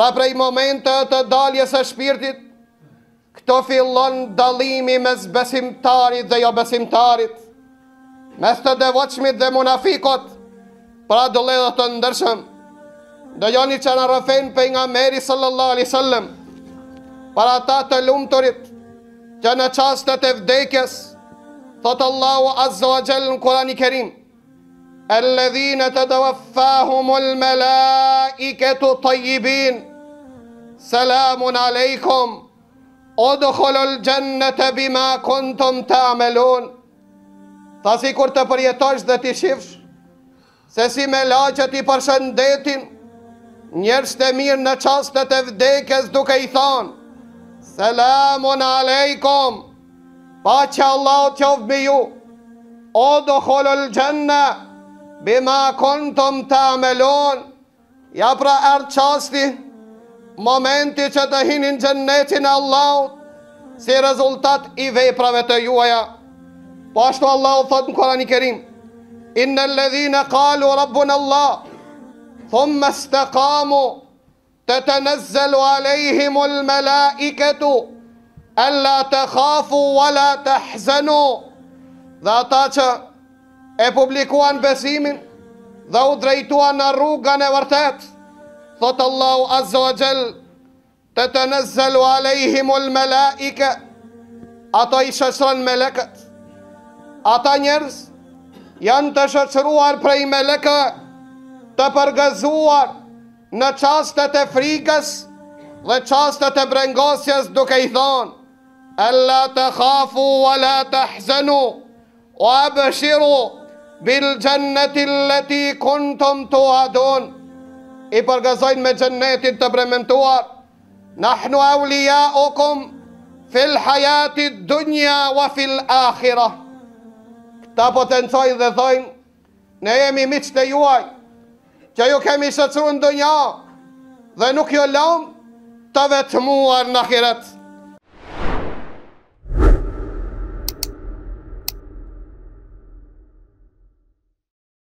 Pra prej momente të daljes së shpirtit, këto fillon dallimi mes besimtarit dhe jo besimtarit, mes të devotshmit dhe munafikut, pra dëlledhët të ndërshëm. Dhe joni që në rëfen për nga meri sallallahu alaihi sallam, para ta të lumëturit, që në qastet e vdekjes, thotë Allahu azza wa jall në Kurani Kerim, alladhina tatawaffahumul malaikatu tayyibin, salamun alaikum, udkhulul jannata bima kuntum ta'malun. Tha si kur të përjetosh dhe t'i shifsh, se si me laqet i përshëndetin njerëz të mirë në qastet e vdekjes duke i thonë, selamun alejkum, paqja Allahut qoftë me ju, udkhulul janna bima kuntum ta'malun. Ja pra erdh qasti, momenti që të hinin xhennetin e Allahut si rezultat i veprave të juaja. Po ashtu Allahu thot në Kurani Kerim, innal ladhina qalu rabbuna Allah thumma istaqamu tatanazzalu alayhimul malaikatu alla takhafu wala tahzanu. Dhe ata që e publikuan besimin dhe u drejtuan në rrugën e vërtet, thot Allahu azza wa jall, tatanazzalu alayhimul malaika, ato i shoqëron melekët. Ata njerëz janë të shoqëruar prej melekëve, të përgëzuar në qastet e frikës dhe qastet e brengosjes, duke i thonë, alla takhafu wala tahzanu wa abshiru bil jannati allati kuntum tu'adun. I përgëzojnë me xhennetin të premtuar, nahnu awliyaukum fil hayati dunya wa fil akhirah. Ta potencojnë dhe thojnë, ne jemi miqtë e juaj, që ju kemi shoqëruar në dunja dhe nuk ju lëm të vetmuar në ahiret.